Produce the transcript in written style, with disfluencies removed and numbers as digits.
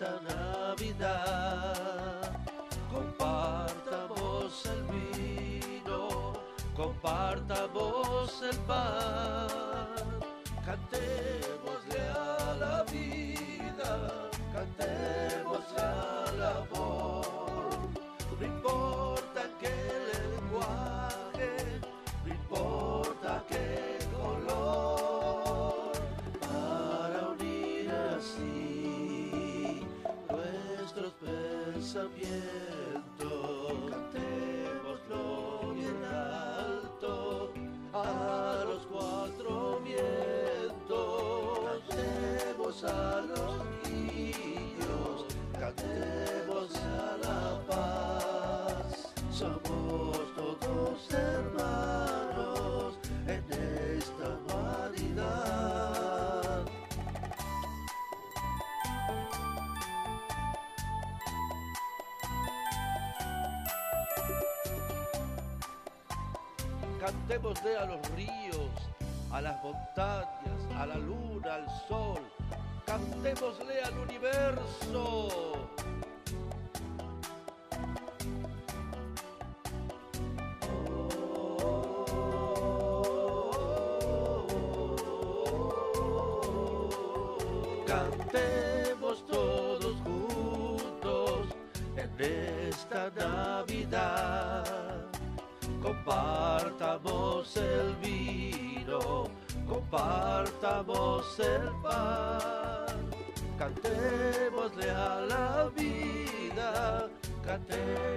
esta Navidad. Compartamos el vino, compartamos el pan, cantémosle a la vida, cantémosle al amor. No importa qué lenguaje, no importa qué color, para unir así nuestros pensamientos, cantémoslo bien alto a los cuatro vientos, cantemos a los niños, cantemos a la paz. Somos todos hermanos en esta humanidad. Cantémosle a los ríos, a las montañas, a la luna, al sol. Cantémosle al universo. Cantemos todos juntos en esta Navidad. Compartamos el vino, compartamos el pan, cantémosle a la vida, cantemos